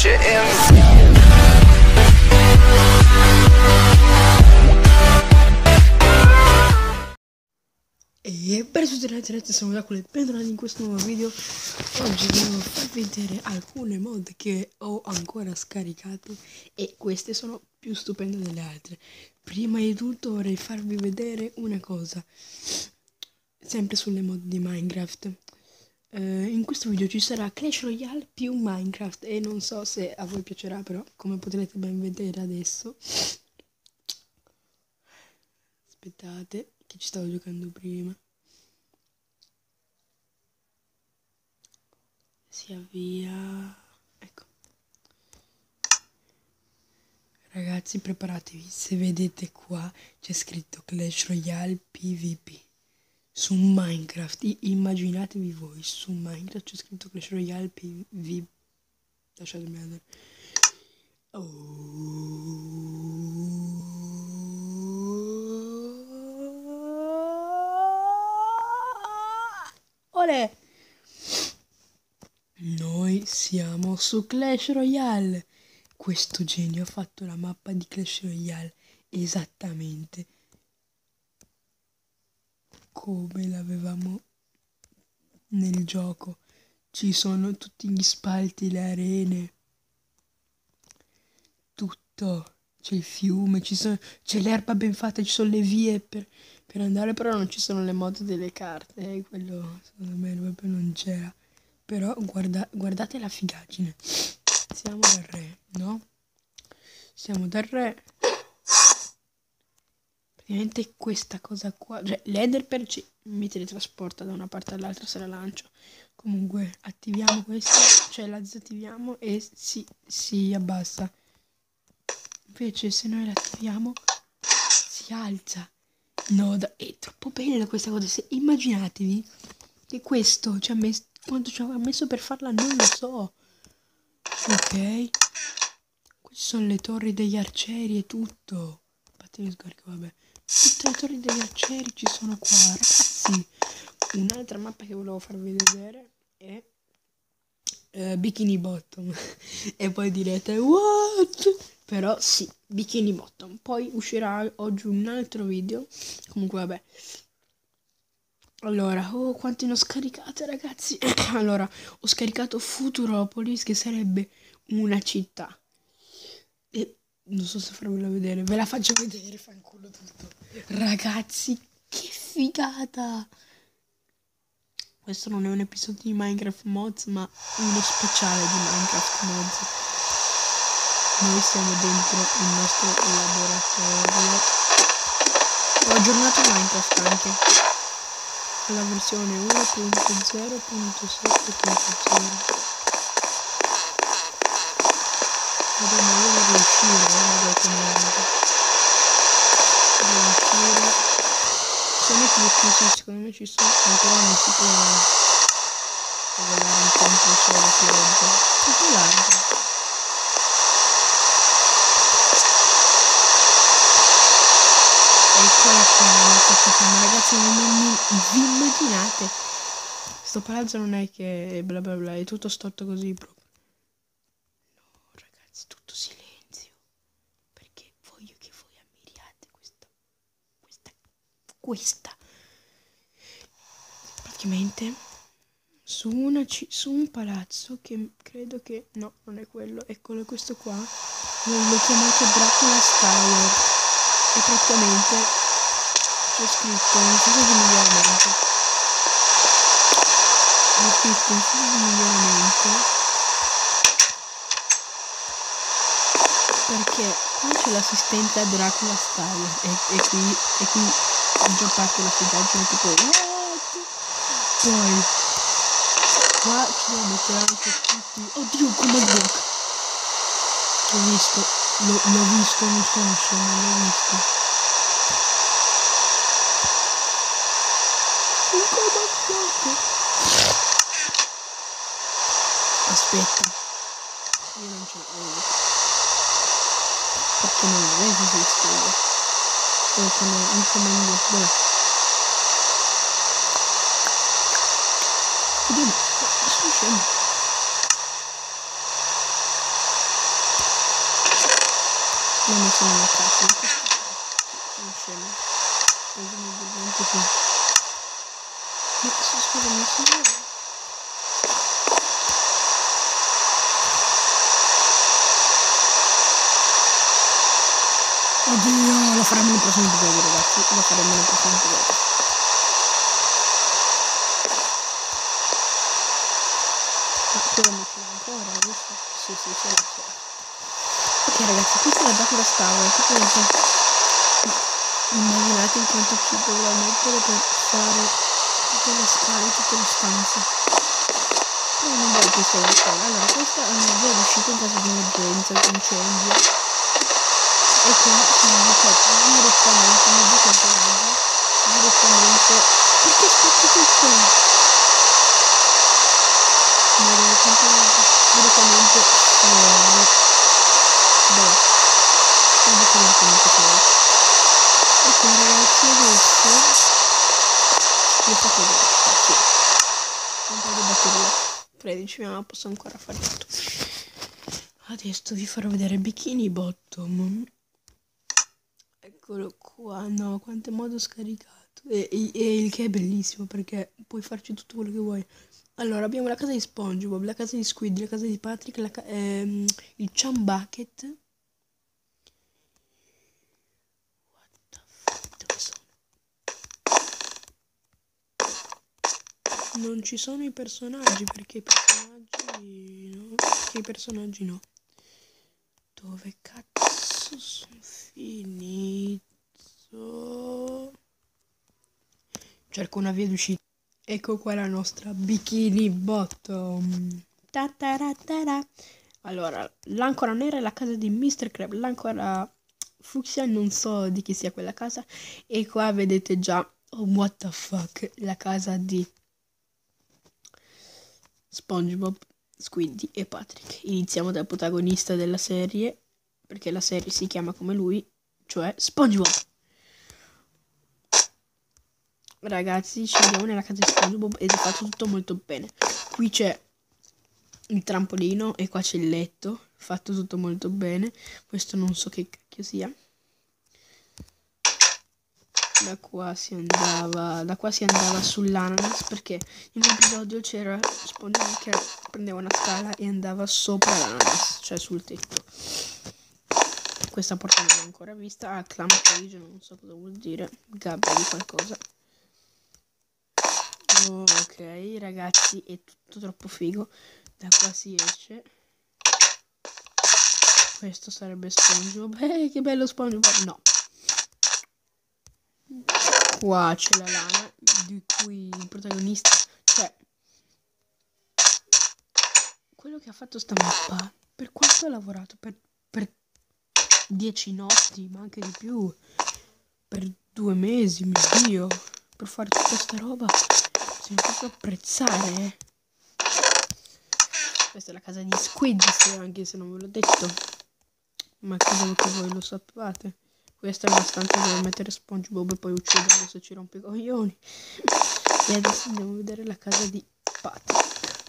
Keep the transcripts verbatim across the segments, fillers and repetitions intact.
get you in. E per tutti ragazzi, ragazzi, siamo da quelli bentornati in questo nuovo video. Oggi devo farvi vedere alcune mod che ho ancora scaricato e queste sono più stupende delle altre. Prima di tutto vorrei farvi vedere una cosa, sempre sulle mod di Minecraft. Uh, in questo video ci sarà Clash Royale più Minecraft e non so se a voi piacerà, però come potrete ben vedere adesso, aspettate che ci stavo giocando prima, si avvia, ecco ragazzi, preparatevi. Se vedete qua c'è scritto Clash Royale PvP su Minecraft, I immaginatevi voi, su Minecraft c'è scritto Clash Royale PvP, lasciatemi vedere. Oh. Olè! Noi siamo su Clash Royale. Questo genio ha fatto la mappa di Clash Royale esattamente come l'avevamo nel gioco. Ci sono tutti gli spalti, le arene, tutto. C'è il fiume, ci sono, c'è l'erba ben fatta, ci sono le vie per, per andare, però non ci sono le mod delle carte. Eh, quello secondo me proprio non c'era. Però guarda, guardate la figaggine. Siamo dal re, no? Siamo dal re. Praticamente questa cosa qua, cioè l'Enderpearl ci mi teletrasporta da una parte all'altra se la lancio. Comunque attiviamo questo, cioè la disattiviamo e si, si abbassa. Invece se noi l'attiviamo si alza. No, da, è troppo bella questa cosa. Se, immaginatevi che questo ci ha messo, quanto ci ha messo per farla non lo so. Ok, queste sono le torri degli arcieri e tutto. Infatti mi scorco, vabbè. Tutte le torri degli arcieri ci sono qua, ragazzi. Un'altra mappa che volevo farvi vedere è uh, Bikini Bottom. E poi direte what? Però sì, Bikini Bottom. Poi uscirà oggi un altro video. Comunque vabbè. Allora, oh, quante ne ho scaricate, ragazzi. Allora, ho scaricato Futuropolis, che sarebbe una città. E non so se farvela vedere, ve la faccio vedere, fanculo tutto. Ragazzi, che figata! Questo non è un episodio di Minecraft Mods, ma uno speciale di Minecraft Mods. Noi siamo dentro il nostro laboratorio. Ho aggiornato Minecraft anche alla versione uno punto zero punto sette punto zero. Vabbè, ma io devo uscire, eh, vabbè, come era. Devo uscire. Sono i trucchi, sì, secondo me ci sono, però non si può regalare un tempo solo pioggia. Tutto largo. Eccola qua, ma ragazzi, non vi immaginate? Sto palazzo non è che bla bla bla, è tutto storto così proprio. Tutto silenzio, perché voglio che voi ammiriate questa questa questa praticamente su una su un palazzo che credo che no, non è quello, eccolo, questo qua l'ho chiamato Dracula's Tower e praticamente c'è scritto in fase di miglioramento c'è scritto in fase di miglioramento perché qua c'è l'assistente a Dracula's Tower e, e qui e qui già parte la fidaggine tipo what? Poi qua ci devo mettere anche tutti, oddio, come block, l'ho visto, l'ho visto, non sono scemo, l'ho visto un combat block. Aspetta, io non ce la vedo perché non è esiste io. Poi come un comando, dov'è? Vediamo, sono scemo. l'ho messo nella cassa, ma questo sono scemo. Presumibilmente sì. Ma scusa, mi si Oddio, lo faremo nel prossimo episodio, ragazzi. Lo faremo nel prossimo episodio. Ma quello mi c'è ancora, giusto? Sì, sì, ce l'ho, ce l'ho. Ok, ragazzi, questa è la Dracula Tower. Praticamente immaginate in quanto ci dovrò mettere per fare tutte le scale, tutte le stanze. Però non voglio che sia una scala. Allora, questa è una via d'uscita in caso di emergenza, di incendio. E qua sono bucato direttamente, non dico il pedaggio, direttamente, perché spacchi tutto? Ma direttamente, direttamente fuori. Beh, non dico direttamente fuori. Ok ragazzi, adesso io faccio questo, sì. Un po' di batteria, tredici, ma posso ancora fare tutto. Adesso vi farò vedere Bikini Bottom. Eccolo qua, no, quanto è modo scaricato. E, e, e il che è bellissimo perché puoi farci tutto quello che vuoi. Allora, abbiamo la casa di SpongeBob, la casa di Squid, la casa di Patrick, la ca ehm, il Chum Bucket. What the fuck, dove sono? Non ci sono i personaggi perché i personaggi no, perché i personaggi no. Dove cazzo sono finito? Cerco una via d'uscita. Ecco qua la nostra Bikini Bottom. Ta-ta-ra-ta-ra. Allora, l'ancora nera è la casa di mister Crab. L'ancora fucsia non so di chi sia quella casa. E qua vedete già, oh what the fuck, la casa di SpongeBob, Squiddy e Patrick. Iniziamo dal protagonista della serie, perché la serie si chiama come lui, cioè SpongeBob. Ragazzi, scendiamo nella casa di SpongeBob ed è fatto tutto molto bene. Qui c'è il trampolino e qua c'è il letto, fatto tutto molto bene. Questo non so che cacchio sia. Da qua si andava, da qua si andava sull'ananas perché in un episodio c'era SpongeBob che prendeva una scala e andava sopra l'ananas, cioè sul tetto. Questa porta non l'ho ancora vista. Ah, Clam Cage, non so cosa vuol dire. Gabbia di qualcosa. Ok, ragazzi, è tutto troppo figo. Da qua si esce. Questo sarebbe SpongeBob. Eh, che bello SpongeBob. No. Qua c'è la lana, di cui il protagonista, cioè, quello che ha fatto sta mappa, per quanto ha lavorato? Per, per dieci notti, ma anche di più. Per due mesi, mio Dio. Per fare tutta sta roba. Bisogna proprio apprezzare, eh. Questa è la casa di Squid, anche se non ve l'ho detto. Ma credo che voi lo sappiate. Questa è una stanza dove mettere SpongeBob e poi ucciderlo se ci rompe i coglioni. E adesso andiamo a vedere la casa di Patrick.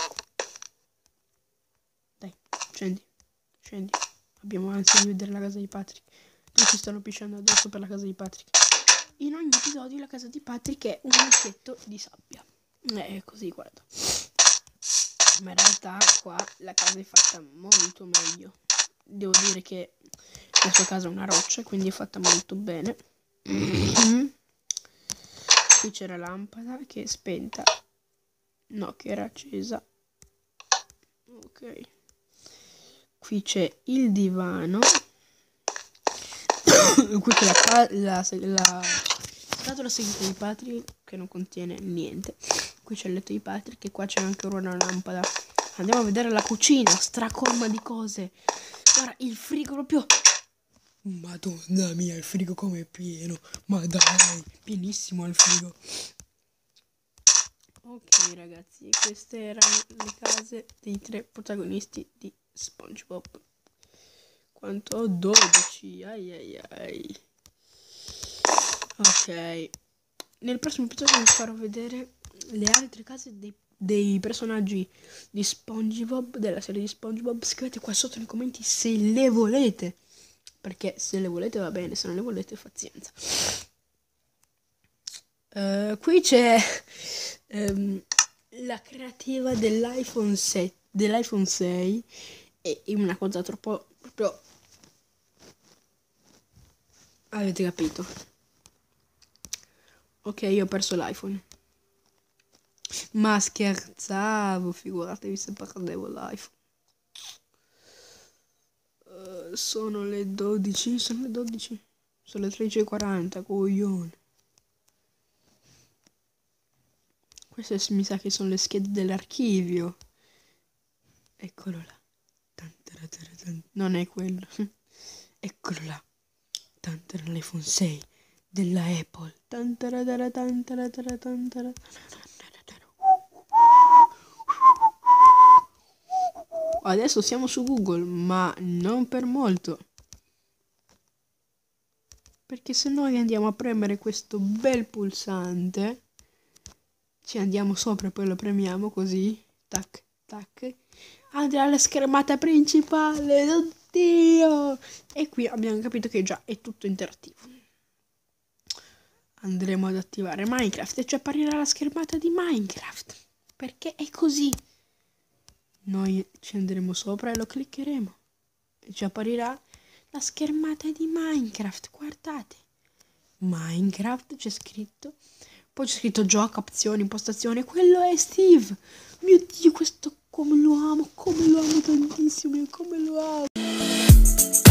Dai, scendi, scendi. Abbiamo ansia di vedere la casa di Patrick. Tutti stanno pisciando adesso per la casa di Patrick. In ogni episodio la casa di Patrick è un mucchietto di sabbia. Eh, così, guarda. Ma in realtà qua la casa è fatta molto meglio. Devo dire che la sua casa è una roccia, quindi è fatta molto bene. Qui c'è la lampada che è spenta. No, che era accesa. Ok. Qui c'è il divano. Qui c'è la, la, la scatola segreta di Patrick che non contiene niente. Qui c'è il letto di Patrick e qua c'è anche una lampada. Andiamo a vedere la cucina, stracolma di cose. Guarda, il frigo proprio... Madonna mia, il frigo come è pieno. Ma dai, pienissimo il frigo. Ok ragazzi, queste erano le case dei tre protagonisti di SpongeBob. Quanto ho? dodici. Ai ai ai. Ok. Nel prossimo episodio vi farò vedere le altre case dei, dei personaggi di SpongeBob, della serie di SpongeBob. Scrivete qua sotto nei commenti se le volete. perché se le volete va bene, se non le volete pazienza. Uh, qui c'è um, la creativa dell'iPhone sei, dell'iPhone sei e una cosa troppo proprio, avete capito? Ok, io ho perso l'iPhone. Ma scherzavo, figuratevi se perdevo l'iPhone. Uh, sono le dodici, sono le dodici, sono le tredici e quaranta, coglione. Queste mi sa che sono le schede dell'archivio. Eccolo là. Non è quello. Eccolo là. L'iPhone sei della Apple. Adesso siamo su Google, ma non per molto. Perché se noi andiamo a premere questo bel pulsante, ci andiamo sopra e poi lo premiamo così, tac, tac, andrà alla schermata principale, oddio! E qui abbiamo capito che già è tutto interattivo. Andremo ad attivare Minecraft e ci apparirà la schermata di Minecraft, perché è così. Noi ci andremo sopra e lo cliccheremo e ci apparirà la schermata di Minecraft, guardate. Minecraft c'è scritto, poi c'è scritto gioco, opzioni, impostazione, quello è Steve. Mio Dio, questo come lo amo, come lo amo tantissimo, come lo amo.